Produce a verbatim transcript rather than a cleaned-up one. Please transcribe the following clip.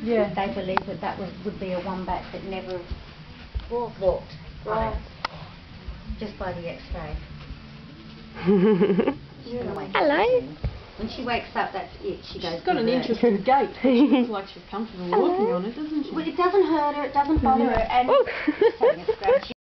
Yeah. They believe that that was, would be a wombat that never Walked. walked on Right. it, just by the X-ray. Hello. When she wakes up, that's it. She goes. She's got an berserk. interesting gait. She looks like she's comfortable walking on it, doesn't she? Well, it doesn't hurt her. It doesn't bother her. And Oh. she's having a scratch.